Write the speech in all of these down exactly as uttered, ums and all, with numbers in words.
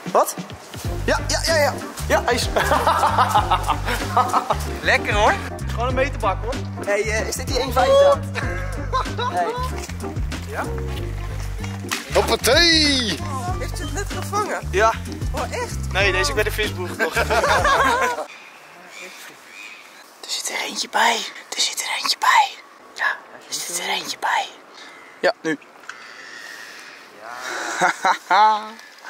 Wat? Ja, ja, ja, ja. Ja, hij is... Lekker hoor. Gewoon een meterbak hoor. Hey, uh, is dit die één vijftig? Hey. Ja? Hoppatee! Heeft je het net gevangen? Ja. Oh echt? Nee, deze is bij de visboer nog. Er zit er eentje bij. Er zit er eentje bij. Ja, er zit er eentje bij. Ja, nu. Ja.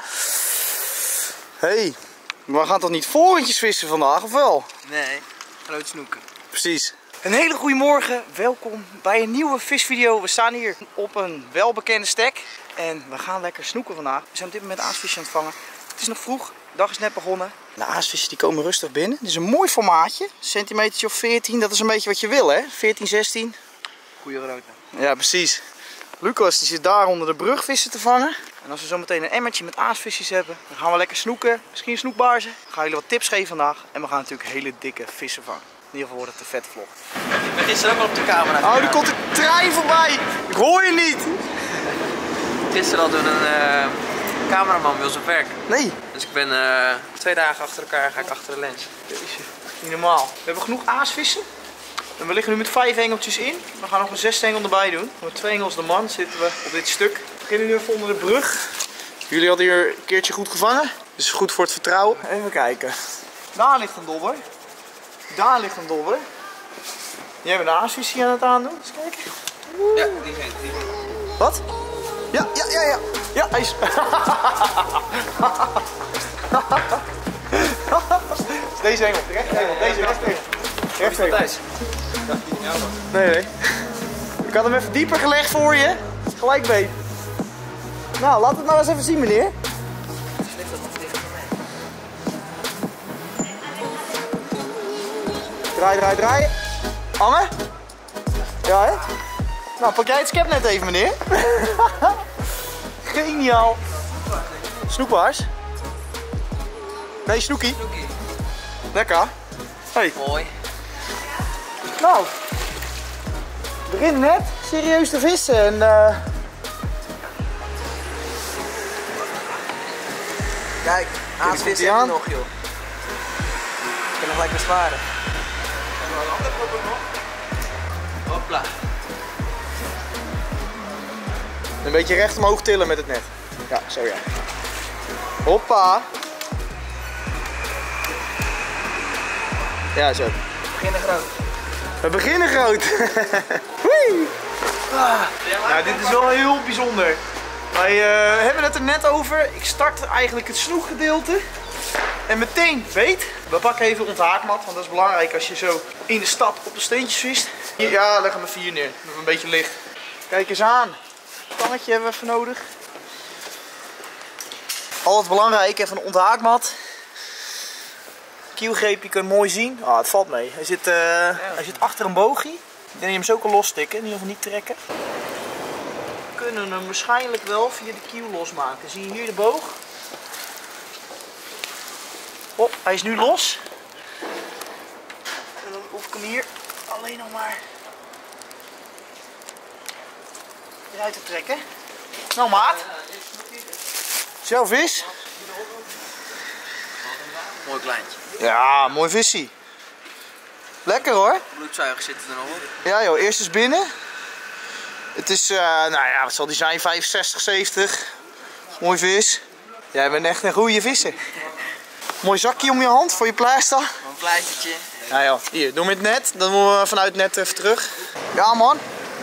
Hey, we gaan toch niet vorentjes vissen vandaag, of wel? Nee, groot snoeken. Precies. Een hele goede morgen, welkom bij een nieuwe visvideo. We staan hier op een welbekende stek en we gaan lekker snoeken vandaag. We zijn op dit moment aasvisjes aan het vangen. Het is nog vroeg, de dag is net begonnen. De aasvisjes die komen rustig binnen. Dit is een mooi formaatje, centimeter of veertien, dat is een beetje wat je wil hè, veertien, zestien. Goeie grote. Ja, precies. Lucas die zit daar onder de brug vissen te vangen. En als we zo meteen een emmertje met aasvisjes hebben, dan gaan we lekker snoeken. Misschien snoekbaarzen. Ik ga jullie wat tips geven vandaag. En we gaan natuurlijk hele dikke vissen vangen. In ieder geval wordt het een vette vlog. Ik ben gisteren ook al op de camera. Oh, er komt een trein voorbij. Ik hoor je niet. Gisteren al door een uh, cameraman wil zijn werk. Nee. Dus ik ben uh, twee dagen achter elkaar ga ik achter de lens. Jeetje, niet normaal. We hebben genoeg aasvissen. En we liggen nu met vijf hengeltjes in. We gaan nog een zesde hengel erbij doen. Met twee hengels de man zitten we op dit stuk. We beginnen nu even onder de brug. Jullie hadden hier een keertje goed gevangen. Dus goed voor het vertrouwen. Even kijken. Daar ligt een dobber. Daar ligt een dobber. Jij bent een aasvis hier aan het aandoen. Eens kijken. Ja, die zijn die. Wat? Ja, ja, ja, ja. Ja, hij is... Deze hengel. De rechte hengel. Deze rechte hengel. Rechte hengel. Thijs. Ik dacht die jou was. Nee, nee. Ik had hem even dieper gelegd voor je. Gelijk beet. Nou, laat het maar eens even zien, meneer. Ligt dat nog dicht bij mij? Draai, draai, draai. Hangen? Ja, hè? Nou, pak jij het skepnet even, meneer. Geniaal. Snoekbaars? Nee, snoekie. Snoekie. Lekker. Hey. Mooi. Nou, we beginnen net serieus te vissen en uh... Kijk, aasvis komt-ie heb je aan. nog joh. Ik kan nog lekker zwaren. Hopla. een beetje recht omhoog tillen met het net. Ja, zo ja. Hoppa. Ja, zo. We beginnen groot. We beginnen groot. Wee. Ah. Nou, dit is wel heel bijzonder. Wij uh, hebben het er net over. Ik start eigenlijk het snoekgedeelte. En meteen weet, we pakken even onze haakmat, want dat is belangrijk als je zo in de stad op de steentjes vist. Hier, ja, leg hem maar vier neer. Nog een beetje licht. Kijk eens aan. Tangetje hebben we even nodig. Altijd belangrijk, even een onthaakmat. Kielgreep, je kunt mooi zien. Ah, het valt mee. Hij zit, uh, hij zit achter een boogje. Ik denk dat je hem zo kan losstikken, in ieder geval niet trekken. We kunnen hem waarschijnlijk wel via de kiel losmaken. Zie je hier de boog? Hop, hij is nu los. En dan hoef ik hem hier alleen nog maar eruit te trekken. Nou maat. Zo vis. Mooi kleintje. Ja, mooi visie. Lekker hoor. Bloedzuigers zitten er nog op. Ja joh, eerst is binnen. Het is, uh, nou ja, wat zal die zijn? vijfenzestig, zeventig. Mooi vis. Jij bent echt een goede visser. Mooi zakje om je hand voor je pleister. Een pleistertje. Ja joh, hier, doe met het net. Dan moeten we vanuit het net even terug. Ja man.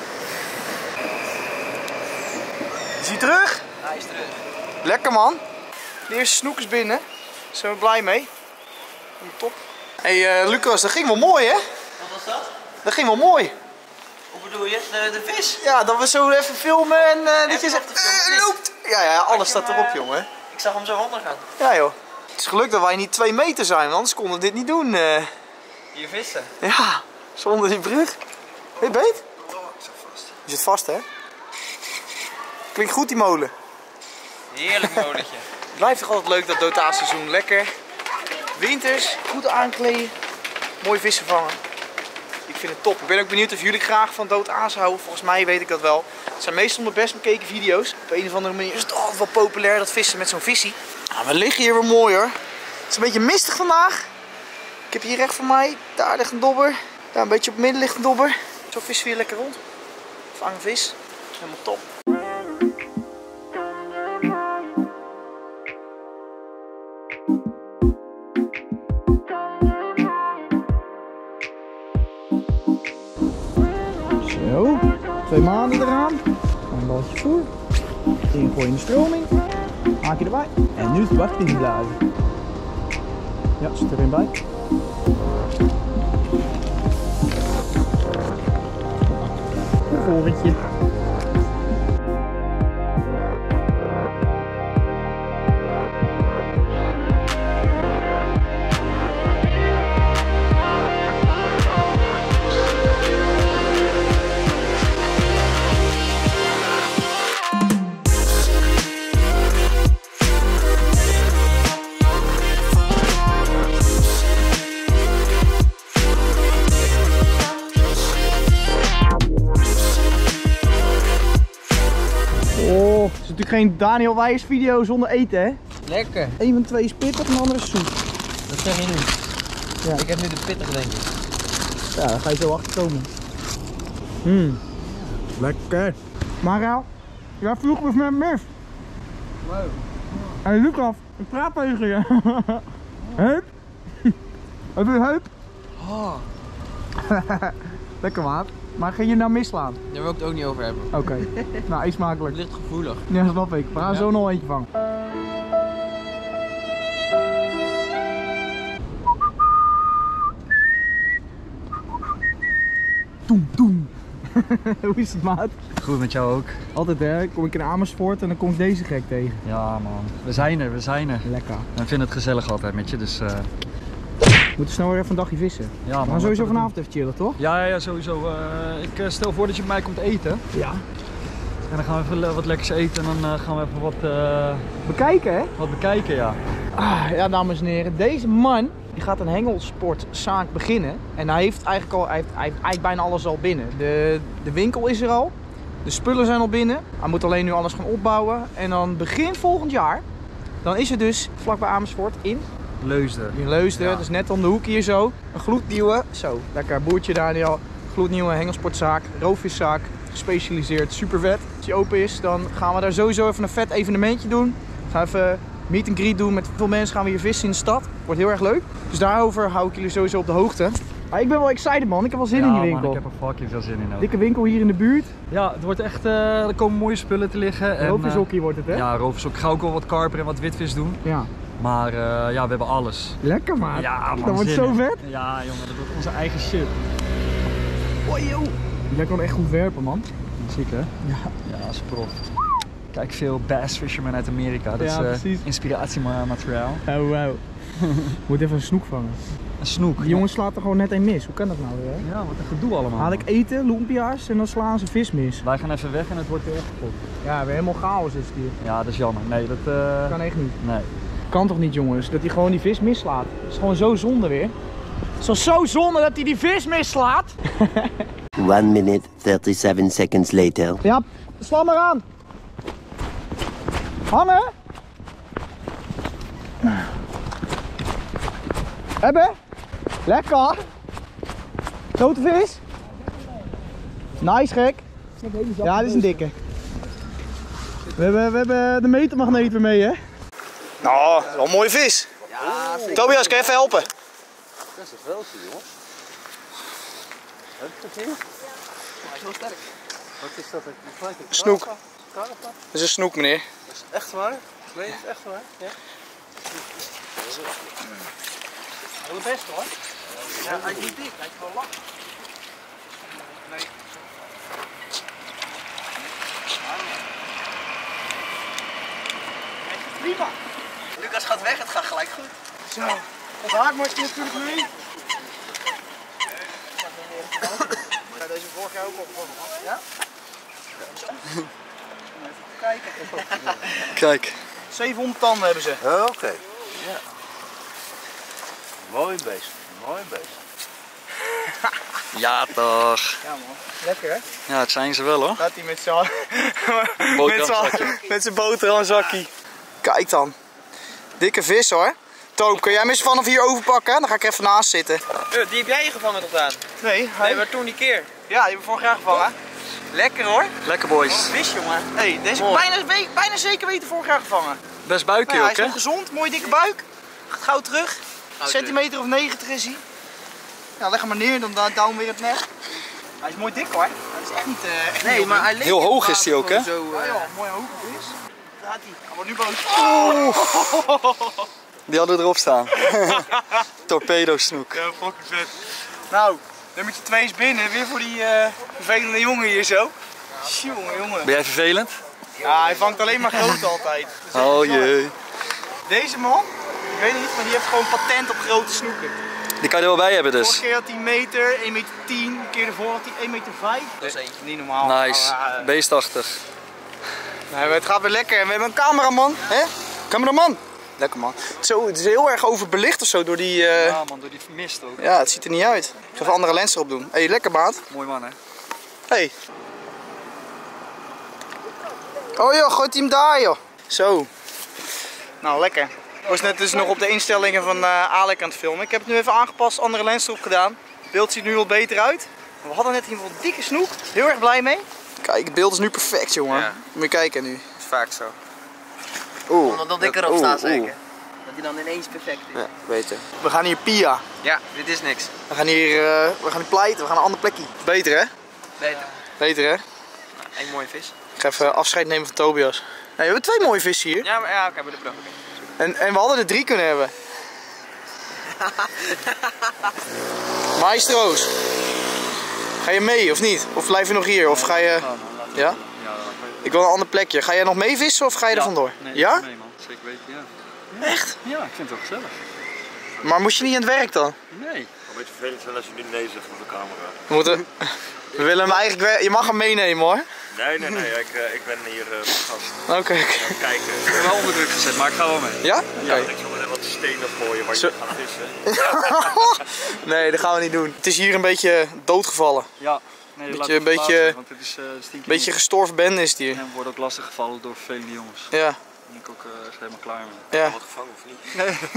Is hij terug? Hij is terug. Lekker man. De eerste snoek is binnen. Daar zijn we blij mee. Top. Hé hey, uh, Lucas, dat ging wel mooi hè? Wat was dat? Dat ging wel mooi. Hoe bedoel je? De, de vis? Ja, dat we zo even filmen en uh, dat je Even zegt, op de film, uh, loopt. Ja, ja, alles staat erop jongen. Ik zag hem zo onder gaan. Ja joh. Het is geluk dat wij niet twee meter zijn, anders konden we dit niet doen. Uh. Hier vissen. Ja, zonder die brug. Hé, beet? Oh, ik zat vast. Je zit vast hè? Klinkt goed die molen. Heerlijk molentje. Het blijft toch altijd leuk dat doodaanseizoen. Lekker. Winters, goed aankleden. Mooi vissen vangen. Ik vind het top. Ik ben ook benieuwd of jullie graag van doodaans houden. Volgens mij weet ik dat wel. Het zijn meestal mijn best bekeken video's. Op een of andere manier is het altijd wel populair dat vissen met zo'n visie. Nou, we liggen hier weer mooi hoor. Het is een beetje mistig vandaag. Ik heb hier recht voor mij, daar ligt een dobber. Daar een beetje op het midden ligt een dobber. Zo vissen we hier lekker rond. Vangen vis. Helemaal top. Zo, twee maanden eraan. Een balletje voer. Ingooien in de stroming. Maak je erbij. En nu is het wachten inblazen. Ja, zit er een bij. Een vorentje. Het is natuurlijk geen Daniel Wijers video zonder eten, hè? Lekker. Eén van twee is pittig en de andere is zoet. Dat zeg je nu. Ja. Ik heb nu de pittige, denk ik. Ja, daar ga je zo achter komen. Mmm. Lekker. Mara, jij vroeg me met Mif. Wow. Hey Lucas, ik praat tegen je. Heup? Heb je heup? Oh. Lekker maat. Maar ging je nou misslaan? Daar wil ik het ook niet over hebben. Oké. Okay. Nou, eet smakelijk. Het ligt gevoelig. Ja, snap ik. We gaan ja. zo nog eentje vangen. Toem, toem. Hoe is het, maat? Goed met jou ook. Altijd hè, kom ik in Amersfoort en dan kom ik deze gek tegen. Ja man, we zijn er, we zijn er. Lekker. We vinden het gezellig altijd met je, dus... Uh... We moeten snel weer even een dagje vissen. Ja, man, we gaan sowieso vanavond doen. Even chillen, toch? Ja, ja, sowieso. Uh, ik uh, stel voor dat je bij mij komt eten. Ja. En dan gaan we even wat lekkers eten en dan uh, gaan we even wat... Uh... Bekijken, hè? Wat bekijken, ja. Ah, ja, dames en heren. Deze man die gaat een hengelsportzaak beginnen. En hij heeft eigenlijk al, hij heeft, hij heeft eigenlijk bijna alles al binnen. De, de winkel is er al. De spullen zijn al binnen. Hij moet alleen nu alles gaan opbouwen. En dan begin volgend jaar, dan is het dus vlakbij Amersfoort in... Leusden. In Leusden, ja. Dus net om de hoek hier zo. Een gloednieuwe, zo, lekker boertje Daniel. Gloednieuwe hengelsportzaak, roofviszaak, gespecialiseerd, super vet. Als die open is, dan gaan we daar sowieso even een vet evenementje doen. Gaan even meet and greet doen met veel mensen, gaan we hier vissen in de stad. Wordt heel erg leuk. Dus daarover hou ik jullie sowieso op de hoogte. Maar ik ben wel excited man, ik heb wel zin ja, in die winkel. Man, ik heb er fucking veel zin in ook. Dikke winkel hier in de buurt. Ja, het wordt echt, uh, er komen mooie spullen te liggen. Roofvishokkie uh, wordt het hè? Ja, roofvishokkie. Ik ga ook wel wat karper en wat witvis doen. Ja. Maar uh, ja, we hebben alles. Lekker man. Ja, man, dat wordt zo vet. Ja jongen, dat wordt onze eigen shit. Oh joh. Jij kan echt goed werpen man. Ziek hè? Ja. Ja, dat is prof. Kijk, veel bass fishermen uit Amerika. Dat ja, is uh, inspiratiemateriaal. Oh wow. Moet even een snoek vangen. Een snoek? Die jongens slaat er gewoon net een mis. Hoe kan dat nou weer? Ja, wat een gedoe allemaal. Haal ik eten, lumpia's en dan slaan ze vis mis. Wij gaan even weg en het wordt weer echt kapot. Ja, weer helemaal chaos is het hier. Ja, dat is jammer. Nee, dat... Uh... kan echt niet. Nee. Kan toch niet jongens, dat hij gewoon die vis mislaat. Dat is gewoon zo zonde weer. Het is zo zonde dat hij die vis mislaat. one minute, thirty-seven seconds later. Ja, sla maar aan. Hangen. Hebben? Lekker. Grote vis. Nice gek. Ja, dit is een dikke. We hebben, we hebben de metermagneet weer mee hè. Nou, dat is wel een mooie vis. Ja, zeker. Tobias, kan je even helpen? Dat is wel zo, jongens. Heb je het hier? Ja, hij is wel sterk. Wat is dat? Een snoek. Dat is een snoek, meneer. Dat is echt waar? Nee, dat is echt waar. Ja. Wel best hoor. Ja, hij is niet dik, hij is wel lang. Nee. Prima. Lucas gaat weg, het gaat gelijk goed. Zo, het haakmatje natuurlijk mee. Ik ga deze vorig jaar ook opvallen. Ja? Even kijken. Kijk. zevenhonderd tanden hebben ze. Oké. Okay. Ja. Mooi beest. Mooi beest. Ja toch. Ja man, lekker hè? Ja, het zijn ze wel hoor. Gaat hij met zijn met zijn boterhamzakkie. Kijk dan. Dikke vis hoor. Toop, kun jij hem eens vanaf hier overpakken? Dan ga ik even naast zitten. Uh, die heb jij gevangen tot aan? Nee, Nee, maar toen die keer. Ja, die hebben we vorig jaar gevangen. Lekker hoor. Lekker boys. Vis jongen. Hey, deze Mooi. bijna, we- bijna zeker weten vorig jaar gevangen. Best buikje Nou ja, hij ook is hè? nog gezond, mooie dikke buik. Gaat gauw terug. Een centimeter of negentig is hij. Ja, leg hem maar neer, dan da- down weer het net. Hij is mooi dik hoor. Hij is echt niet, uh, echt Nee, niet maar hij leek Heel in het hoog is water hij ook, hè? gewoon Zo, Ja, uh, joh, mooi hoge vis. Daar gaat hij. Hij wordt nu boos. Die hadden we erop staan. Torpedo snoek. Ja, fucking vet. Nou, nummertje twee is binnen. Weer voor die uh, vervelende jongen hier zo. Jongen, jongen. Ben jij vervelend? Ja, hij vangt alleen maar grote altijd. Dat is echt Oh bizar. jee. Deze man, ik weet het niet, maar die heeft gewoon patent op grote snoeken. Die kan je er wel bij hebben Vorige dus. keer had hij een meter, één meter tien. Een keer ervoor had hij één meter vijf. Dat is eentje. Niet normaal. Nice. Maar, uh, Beestachtig. nee, het gaat weer lekker. En we hebben een cameraman, hè? Cameraman. Lekker man. Zo, het is heel erg overbelicht of zo door die... uh, Ja man, door die mist ook. Ja, het ziet er niet uit. Ik ga even andere lens erop doen. Hé, hey, lekker maat. Mooi man hè. Hey. Oh joh, gooit hij hem daar joh. Zo. Nou, lekker. Ik was net dus nog op de instellingen van uh, Alec aan het filmen. Ik heb het nu even aangepast, andere lens erop gedaan. Het beeld ziet er nu wat beter uit. We hadden net in ieder geval dikke snoek. Heel erg blij mee. Kijk, het beeld is nu perfect jongen. Ja. Moet je kijken nu. Dat is vaak zo. Oeh. Omdat dat dikker op Oeh, staat oeh. zeker. Dat hij dan ineens perfect is. Ja, beter. We gaan hier Pia. Ja, dit is niks. We gaan hier, uh, we gaan hier pleiten. We gaan naar een ander plekje. Beter hè? Beter. Beter hè? Eén mooie vis. Ik ga even afscheid nemen van Tobias. Nee, we hebben twee mooie vissen hier. Ja, maar ja, oké, maar de brug. En, en we hadden er drie kunnen hebben. Maestro's. Ga je mee of niet? Of blijf je nog hier? Of ga je... Ja? Ik wil een ander plekje. Ga jij nog mee vissen of ga je er vandoor? Nee, Ja? Nee man, zeker weten, ja. Echt? Ja, ik vind het wel gezellig. Maar moest je niet aan het werk dan? Nee. Een beetje vervelend zijn als je nu nee zegt voor de camera. We moeten... We willen hem eigenlijk... wel- Je mag hem meenemen hoor. Nee, nee, nee, ik, uh, ik ben hier uh, gast. Oké. Okay. Kijken. Ik heb wel onder druk gezet, maar ik ga wel mee. Ja? Oké. Ik zal er wat stenen gooien waar je Zo- gaat vissen. Nee, dat gaan we niet doen. Het is hier een beetje doodgevallen. Ja. Nee, Beetje- laat het een beetje- verplaatsen, want het is uh, stinkt Een beetje gestorven bende is het hier. En we worden ook lastig gevallen door vervelende jongens. Ja. Daar ben ik ook uh, echt helemaal klaar mee. Ja. Wat gevangen of niet?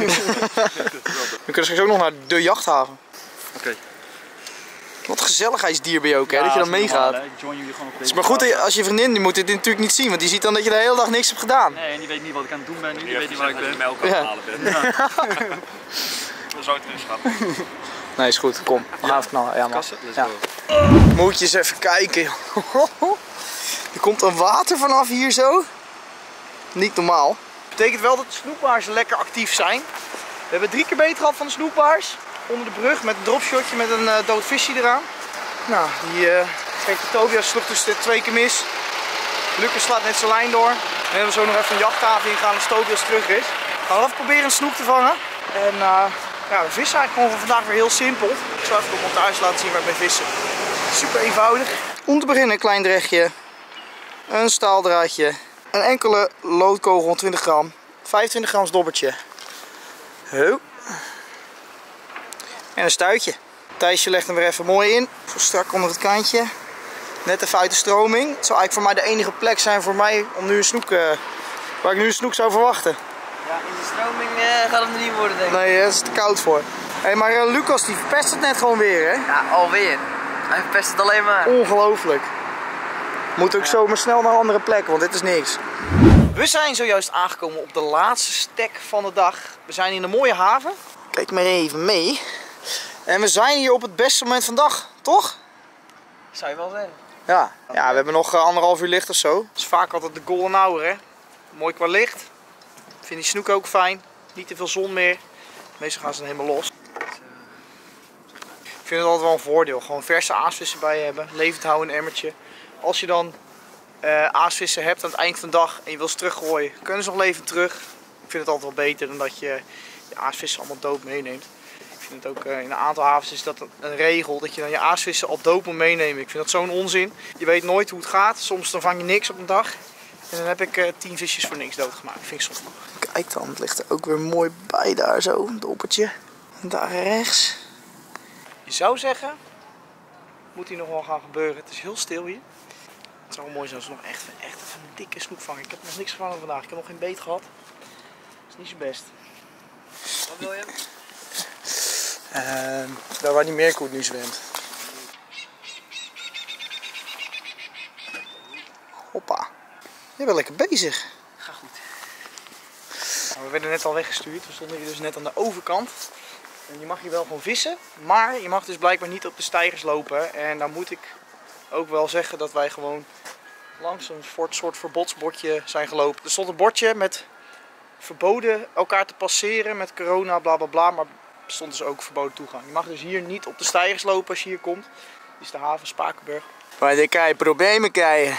We kunnen straks ook nog naar de jachthaven. Oké. Okay. Wat gezelligheidsdier ben je ook hè, dat je dan meegaat. Ik join jullie gewoon op Het deze is maar goed, als je vriendin die moet dit natuurlijk niet zien, want die ziet dan dat je de hele dag niks hebt gedaan. Nee, en die weet niet wat ik aan het doen ben nu, die Je weet niet waar ik ben. melk aan Ja. het halen bent. Ik wil zo terug gaan. Nee, is goed, kom. We gaan even knallen. Ja, man. Kassen? Let's Ja. go. Moet je eens even kijken. joh. Er komt een water vanaf hier zo. Niet normaal. Betekent wel dat de snoekbaars lekker actief zijn. We hebben drie keer beter gehad van de snoekbaars. Onder de brug met een dropshotje met een uh, dood visje eraan. Nou, die uh, kijk, Tobias sloeg dus twee keer mis. Lucas slaat net zijn lijn door. En dan hebben we zo nog even een jachthaven ingaan als Tobias terug is. We gaan even proberen een snoek te vangen. En uh, ja, we vissen eigenlijk gewoon vandaag weer heel simpel. Ik zal even de montage laten zien waar ik mee vissen. Super eenvoudig. Om te beginnen een klein drechtje. Een staaldraadje. Een enkele loodkogel, twintig gram. vijfentwintig grams dobbertje. Ho. En een stuitje. Thijsje legt hem weer even mooi in. Zo strak onder het kantje. Net even uit de stroming. Het zou eigenlijk voor mij de enige plek zijn voor mij om nu een snoek, uh, waar ik nu een snoek zou verwachten. Ja, in de stroming uh, gaat het er niet worden denk ik. Nee, daar is het te koud voor. Hey, maar uh, Lucas die verpest het net gewoon weer hè. Ja, alweer. Hij verpest het alleen maar. Ongelooflijk. Moet ook zomaar snel naar andere plekken, want dit is niks. We zijn zojuist aangekomen op de laatste stek van de dag. We zijn in een mooie haven. Kijk maar even mee. En we zijn hier op het beste moment van de dag, toch? Zou je wel zeggen. Ja, ja we hebben nog uh, anderhalf uur licht of zo. Dat is vaak altijd de golden hour hè. Mooi qua licht. Ik vind die snoek ook fijn. Niet te veel zon meer. Meestal gaan ze dan helemaal los. Ik vind het altijd wel een voordeel. Gewoon verse aasvissen bij je hebben. Levend houden in een emmertje. Als je dan uh, aasvissen hebt aan het eind van de dag en je wil ze teruggooien, kunnen ze nog levend terug. Ik vind het altijd wel beter dan dat je je aasvissen allemaal dood meeneemt. Ik vind het ook uh, in een aantal havens is dat een regel dat je dan je aasvissen al dood moet meenemen. Ik vind dat zo'n onzin. Je weet nooit hoe het gaat. Soms dan vang je niks op een dag. En dan heb ik uh, tien visjes voor niks doodgemaakt. Dat vind ik zonde. Kijk dan, het ligt er ook weer mooi bij daar zo, een doppertje. En daar rechts. Je zou zeggen, moet hier nog wel gaan gebeuren. Het is heel stil hier. Het zou wel mooi zijn als we nog echt, echt een dikke snoek vangen. Ik heb nog niks gevangen vandaag. Ik heb nog geen beet gehad. Dus Niet zo best. Wat wil je? Uh, daar waar die meerkoet nu zwemt. Hoppa. Je bent lekker bezig. Ga goed. Nou, we werden net al weggestuurd. We stonden hier dus net aan de overkant. En je mag hier wel gewoon vissen. Maar je mag dus blijkbaar niet op de steigers lopen. En dan moet ik ook wel zeggen dat wij gewoon langs een soort verbodsbordje zijn gelopen. Er stond een bordje met verboden elkaar te passeren met corona, bla bla bla. Maar er stond dus ook verboden toegang. Je mag dus hier niet op de steigers lopen als je hier komt. Dit is de haven Spakenburg. Maar dan kan je problemen krijgen.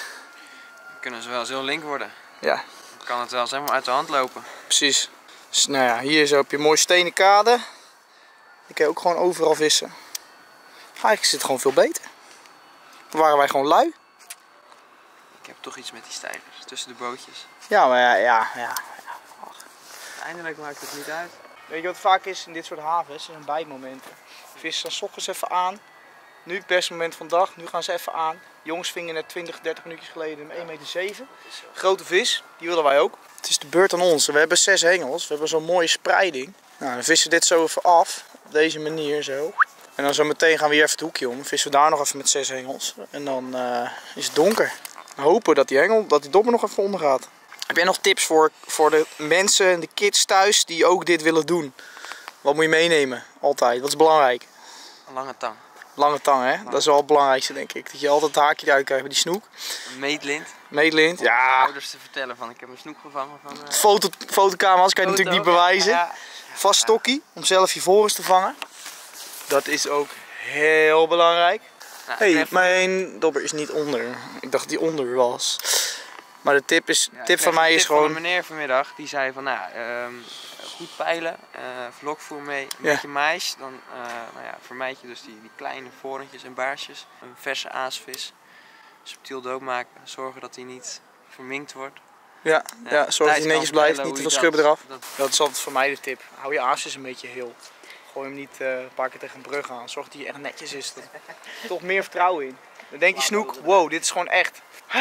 Dan kunnen ze wel eens heel link worden. Ja. Dan kan het wel eens helemaal uit de hand lopen. Precies. Dus nou ja, hier zo heb je een mooie stenen kade. Dan kan je ook gewoon overal vissen. Eigenlijk is het gewoon veel beter. Dan waren wij gewoon lui. Ik heb toch iets met die steigers tussen de bootjes. Ja, maar ja, ja, ja. ja. Eindelijk maakt het niet uit. Weet je wat vaak is in dit soort havens? Er zijn bijmomenten. Vissen dan 's ochtends even aan. Nu het beste moment van de dag, nu gaan ze even aan. Jongens vingen net twintig, dertig minuutjes geleden een één komma zeven meter. Grote vis, die willen wij ook. Het is de beurt aan ons. We hebben zes hengels, we hebben zo'n mooie spreiding. Nou, dan vissen we dit zo even af, op deze manier zo. En dan zo meteen gaan we hier even het hoekje om. Dan vissen we daar nog even met zes hengels. En dan uh, is het donker. We hopen dat die hengel, dat die dobber nog even onder gaat. Heb jij nog tips voor, voor de mensen en de kids thuis die ook dit willen doen? Wat moet je meenemen? Altijd. Wat is belangrijk? Een lange tang. Lange tang, hè? Dat is wel het belangrijkste, denk ik. Dat je altijd het haakje eruit krijgt bij die snoek. Een meetlint. Meetlint, Om mijn ja. ouders te vertellen van ik heb een snoek gevangen van... Uh... Foto, fotocamera's kan je Foto, natuurlijk niet bewijzen. Ja. Vast stokkie, om zelf je vorens te vangen. Dat is ook heel belangrijk. Nou, Hé, hey, even... mijn dobber is niet onder. Ik dacht dat die onder was. Maar de tip, is, ja, tip van mij is tip gewoon... van een meneer vanmiddag, die zei van nou, um, goed peilen, uh, vlokvoer mee, een Ja. beetje mais. Dan uh, nou ja, vermijd je dus die, die kleine vorentjes en baarsjes. Een verse aasvis, subtiel doodmaken, zorgen dat hij niet verminkt wordt. Ja, ja, Ja, zorg dat hij Thijs netjes kan blijft, vertellen niet te hoe veel je schubben eraf. dat- dat- Dat is altijd voor mij de tip. Hou je aasjes een beetje heel. Gooi hem niet uh, een paar keer tegen een brug aan. Zorg dat hij echt netjes is. Er toch meer vertrouwen in. Dan denk je snoek, wow, dit is gewoon echt.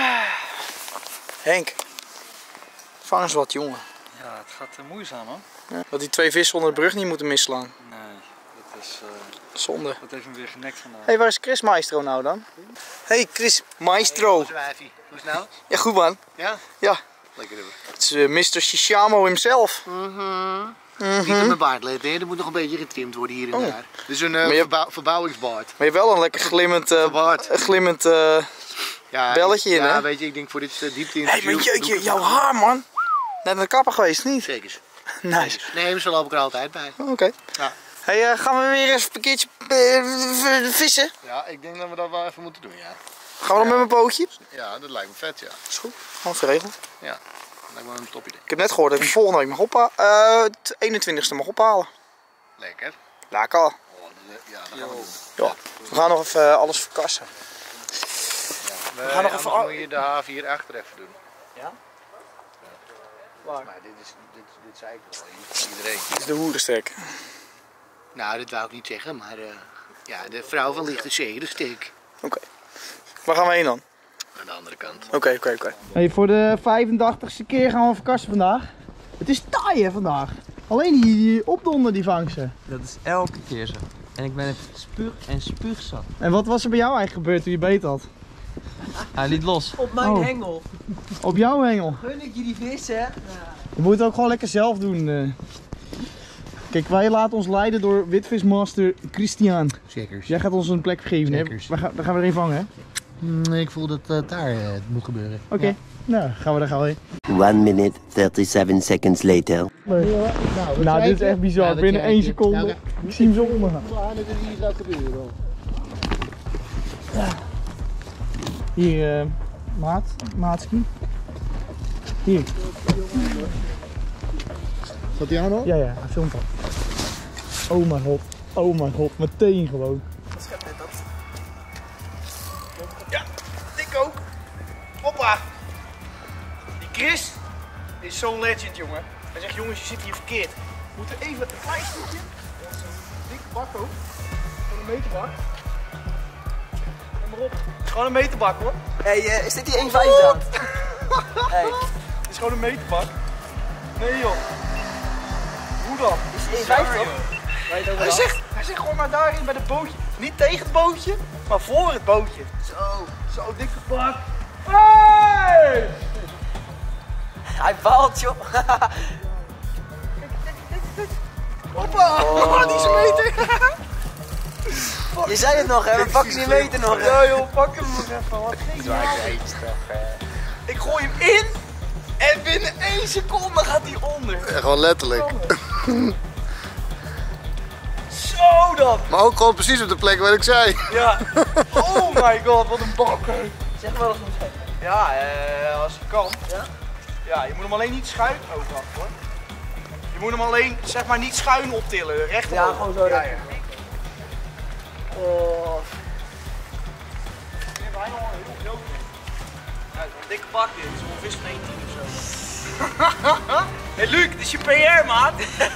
Henk, vang eens wat, jongen. Ja, het gaat uh, moeizaam, hoor. Ja, dat die twee vissen onder de brug niet moeten misslaan. Nee, dat is... Uh, Zonde. dat heeft me weer genekt vandaag. Hé, hey, waar is Chris Maestro nou dan? Hé, hey, Chris Maestro. Hoe is het nou? Ja, goed man. Ja? Ja. Lekker hebben. Het is uh, mister Shishamo himself. Mhm. Mhm. Niet op mijn baard letten, hè? Er moet nog een beetje getrimd worden hier en Oh. daar. Dus een uh, Maar je- verbouw- verbouwingsbaard. Maar je hebt wel een lekker glimmend, uh, Verwaard. een glimmend uh, Ja, belletje in, ja, hè? weet je, ik denk voor dit uh, diepte Hé, hey, maar jeetje, jouw haar man. Net naar de kapper geweest, niet? Zeker. Nice. Nee, maar zo loop ik er altijd bij. Oké. Okay. Ja. Hey, uh, gaan we weer even een keertje uh, vissen? Ja, ik denk dat we dat wel even moeten doen, ja. Gaan we dan met mijn bootje? Ja, dat lijkt me vet, ja. Is goed. Gewoon geregeld. Ja, dat lijkt me een top idee. Ik heb net gehoord dat ik volgende week mag ophalen. Uh, het eenentwintigste mag ophalen. Lekker. Lekker. Oh, dat, ja, dat gaan we doen. Ja. We gaan nog even uh, alles verkassen. We gaan nog even- moet je de haven hier achter even doen. Ja? Waar? Maar dit is, dit, dit zei ik wel, hier- iedereen. Dit is de hoerenstek. Nou, dat wou ik niet zeggen, maar uh, ja, de vrouw van Lichte Zee, de steek. Oké. Okay. Waar gaan we heen dan? Aan de andere kant. Oké, oké, oké. Hey, voor de vijfentachtigste keer gaan we verkassen vandaag. Het is taai hè vandaag. Alleen die, die opdonder die vangsten. Dat is elke keer zo. En ik ben het spuug en spuugzat. En wat was er bij jou eigenlijk gebeurd toen je beet had? Hij liet los. Op mijn Oh. hengel. Op jouw hengel. Gun ik je die vis, hè? Je moet het ook gewoon lekker zelf doen. eh. Kijk, wij laten ons leiden door witvismaster Christian. Zeker. Jij gaat ons een plek vergeven, hè? Zekers. We gaan, daar gaan we er een vangen, hè? Nee, ik voel dat uh, daar uh, het moet gebeuren. Oké. Okay. Nou, gaan we daar gaan we heen. One minute, thirty-seven seconds later. Nou, nou dit is echt bizar. Ja, Binnen dat één jij- seconde. Nou, Ik zie hem zo ondergaan. Ja, dat is hier gaat gebeuren dan. Hier, uh, maat. Maatski. Hier. Zat hij aan al? Ja, ja, hij filmt al. Oh mijn god. Oh mijn god. Meteen gewoon. Ja, ik ook. Hoppa. Die Chris is zo'n legend, jongen. Hij zegt, jongens, je zit hier verkeerd. We moeten even een klein stukje. Dat is een dikke bak ook. Gewoon een meterbak. Kom maar op. Het is gewoon een meterbak, hoor. Hé, hey, uh, is dit die één vijf dan? Hey. Het is gewoon een meterbak. Nee joh. Hoe dan? Is één vijftig? Hij zegt, hij zegt gewoon maar daarin bij het bootje. Niet tegen het bootje, maar voor het bootje. Zo, zo dikke bak. Hey! Hij baalt, joh. Hoppa! Oh, die is een meter. Je zei het nog, hè? We pakken die meter nog. Ja joh, pak hem nog even. Wat geniaal. Ik gooi hem in en binnen één seconde gaat hij onder. Ja, gewoon letterlijk. Zo dan. Maar ook gewoon precies op de plek waar ik zei. Ja. Oh my god, wat een bak. Zeg maar eens nog. Ja, eh, als het kan. Ja? Ja, je moet hem alleen niet schuin overaf hoor. Je moet hem alleen, zeg maar, niet schuin optillen, recht Ja, omhoog. gewoon zo. Ja, ja. Oh. Ik heb bijna al een heel groot. Ja, het is een dikke bak dit, het is wel een vis van één tien of zo. Hé hey Luc, dit is je P R maat.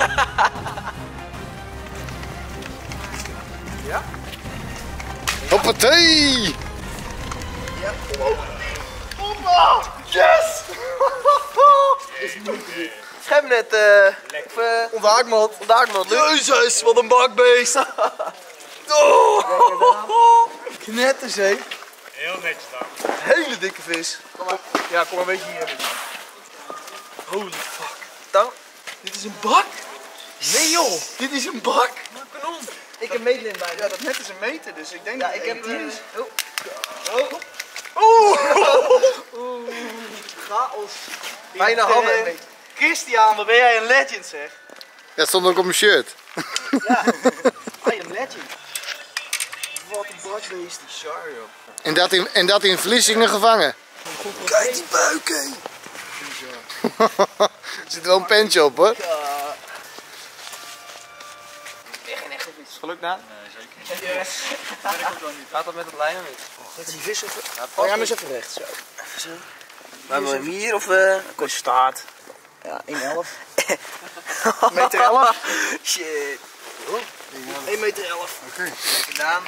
Ja? Hoppatee! Ja. Hoppa! Yes! Schemnet, eh. Of, eh. Onthaakmat. Onthaakmat, Luc. Jezus, wat een bakbeest! Oh. Knetterzee. Heel netjes dan. Hele dikke vis. Kom maar. Ja, kom maar een beetje hier. Holy fuck. Dan. Dit is een bak? Nee joh, dit is een bak. Kanon. Ik heb meetlint bij Ja, dat net is een meter, dus ik denk Ja, dat ik het heb. één tien is. Uh, Oh. Oeh! Oeh. Chaos. Bijna hand handen. mee. Christian, wat ben jij een legend zeg. Dat stond ook op mijn shirt. Ja, I am legend. Wat een bakbeest, die char joh. En dat in, en dat in Vlissingen gevangen. Kijk die buik hé. Er zit wel een pentje op hoor. Echt geen echte vis. Geluk na. Yes. Gaat dat met het lijn of niet? Zet die vis even. Ja, Oh ja, maar eens even recht zo. maar wil je hem hier of. Uh... Kost staart. Ja, één elf. één meter elf. Shit. één meter elf. Oké. Gedaan.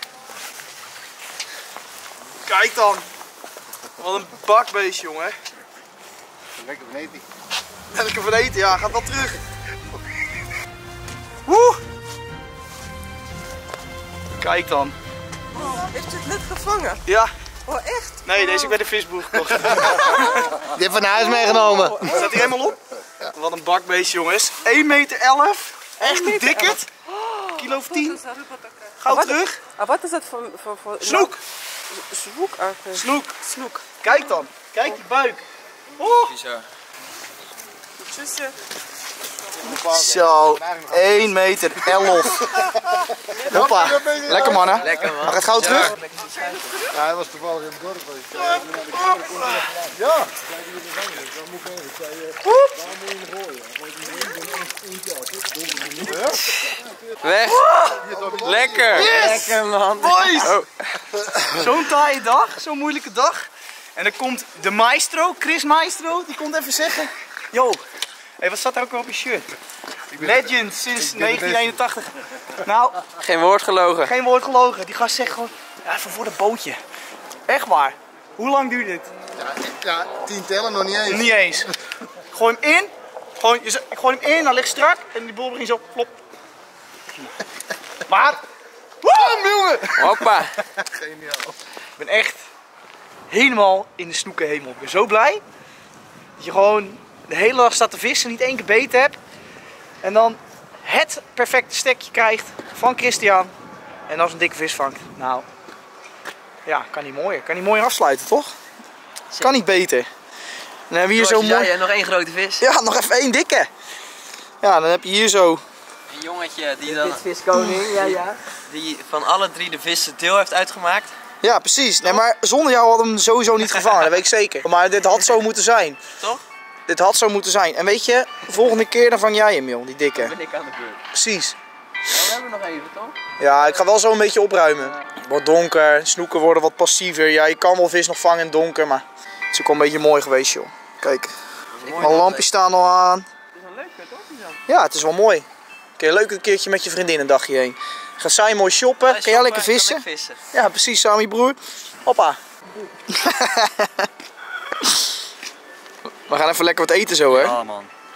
Kijk dan. Wat een bakbeest jongen. Lekker beneden. Lekker van eten, ja, gaat wel terug. Woe! Kijk dan. Heeft u het net gevangen? Ja. Oh, echt? Nee, deze heb ik bij de visboer gekocht. Die heb van naar huis meegenomen. Staat hij helemaal op? Wat een bakbeest jongens. één meter elf. Echt een dikkerd. Kilo of tien. Gauw wat- terug. Ah, wat is dat voor... voor, voor Snoek. Snoek? Ah, oké. Snoek. Snoek. Kijk dan. Kijk die buik. Oh. Tjusje. Zo, één meter elf. Hoppa. Lekker mannen. Lekker man. Mag het gauw terug? Ja, hij was toevallig in het dorp. Ja. Weg. Lekker. Lekker man. Boys! Zo'n taaie dag, zo'n moeilijke dag. En dan komt de maestro, Chris Maestro, die komt even zeggen. Yo, hey, wat staat er ook weer op je shirt? Legend sinds negentien eenentachtig. Nou, Geen woord gelogen. geen woord gelogen. Die gast zegt gewoon, ja, even voor het bootje. Echt waar. Hoe lang duurt dit? Ja, ja, tien tellen nog niet eens. Niet eens. Gooi hem in. Gewoon, je, z- ik gooi hem in, dan ligt strak en die bol begint zo plop. Maar, woem jongen! Hoppa. Geniaal. Ik ben echt helemaal in de snoekenhemel. Ik ben zo blij dat je gewoon de hele dag staat te vissen, niet één keer beet hebt. En dan het perfecte stekje krijgt van Christian. En als een dikke vis vangt. Nou, ja, kan niet mooier. Kan niet mooier afsluiten, toch? Kan niet beter. En dan hebben we hier zo Zoals je mooi... zei, hè, nog één grote vis. Ja, nog even één dikke. Ja, dan heb je hier zo... Een jongetje die dan Viskoning, ja, ja. die van alle drie de vissen deel heeft uitgemaakt. Ja, precies. Nee, maar zonder jou had hem sowieso niet gevangen, dat weet ik zeker. Maar dit had zo moeten zijn. Toch? Dit had zo moeten zijn. En weet je, de volgende keer dan vang jij hem, joh, die dikke. Ben ik aan de beurt. Precies. Ja, we hebben nog even, toch? Ja, ik ga wel zo een beetje opruimen. Wat donker, snoeken worden wat passiever. Ja, je kan wel vis nog vangen in donker, maar het is ook wel een beetje mooi geweest, joh. Kijk, alle lampjes staan al aan. Het is een leuke, toch? Ja, het is wel mooi. Kun je leuk een keertje met je vriendin een dagje heen. Ga saai mooi shoppen, kan jij lekker vissen? vissen. Ja, precies, samen je broer. Hoppa. We gaan even lekker wat eten zo, hè? Ja man.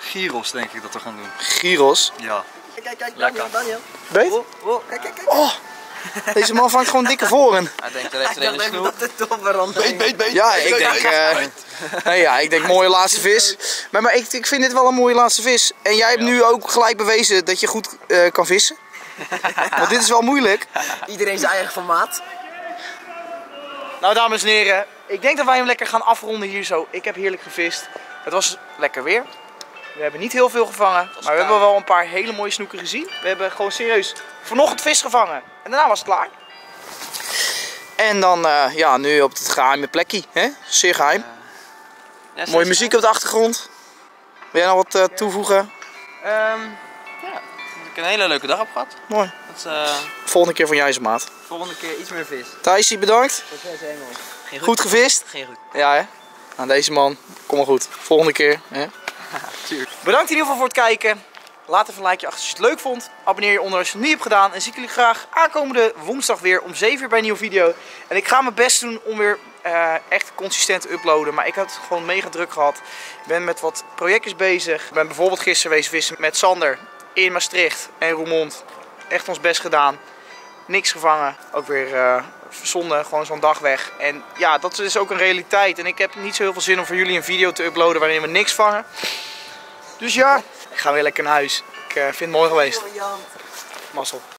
Gyros denk ik dat we gaan doen. Gyros. Ja. Kijk, kijk, Lekker. Daniel, Daniel. Beet? Oh, oh, kijk, kijk, kijk. Oh, deze man vangt gewoon dikke voren. Hij denkt er heeft Ik er een dacht even snoep. dat het toch veranderd. Beet, beet, beet. Ja, ik denk, eh, nee, ja, ik denk mooie laatste vis. Maar, maar ik, ik vind dit wel een mooie laatste vis. En jij hebt nu ook gelijk bewezen dat je goed eh, kan vissen. Want dit is wel moeilijk. Iedereen zijn eigen formaat. Nou, dames en heren, ik denk dat wij hem lekker gaan afronden hier zo. Ik heb heerlijk gevist. Het was lekker weer. We hebben niet heel veel gevangen, maar we hebben wel een paar hele mooie snoeken gezien. We hebben gewoon serieus vanochtend vis gevangen en daarna was het klaar. En dan, uh, ja, nu op het geheime plekje, hè? Zeer geheim. Ja, Mooie muziek op de achtergrond. Wil jij nog wat uh, toevoegen? Um, ja, dat ik een hele leuke dag heb gehad. Mooi. Dat, uh, Volgende keer van jij, maat. volgende keer iets meer vis. Thijsie, bedankt. Geen Goed gevist? Geen goed. Ja, hè? Nou, deze man, kom maar goed. Volgende keer, hè? Tuurlijk. Bedankt in ieder geval voor het kijken. Laat even een likeje achter als je het leuk vond. Abonneer je onder als je het niet hebt gedaan. En zie ik jullie graag aankomende woensdag weer om zeven uur bij een nieuwe video. En ik ga mijn best doen om weer uh, echt consistent te uploaden. Maar ik heb het gewoon mega druk gehad. Ik ben met wat projectjes bezig. Ik ben bijvoorbeeld gisteren geweest vissen met Sander in Maastricht en Roermond. Echt ons best gedaan. Niks gevangen. Ook weer uh, verzonden. Gewoon zo'n dag weg. En ja, dat is ook een realiteit. En ik heb niet zo heel veel zin om voor jullie een video te uploaden waarin we niks vangen. Dus ja, ik ga weer lekker naar huis. Ik uh, vind het mooi geweest. Mazzel.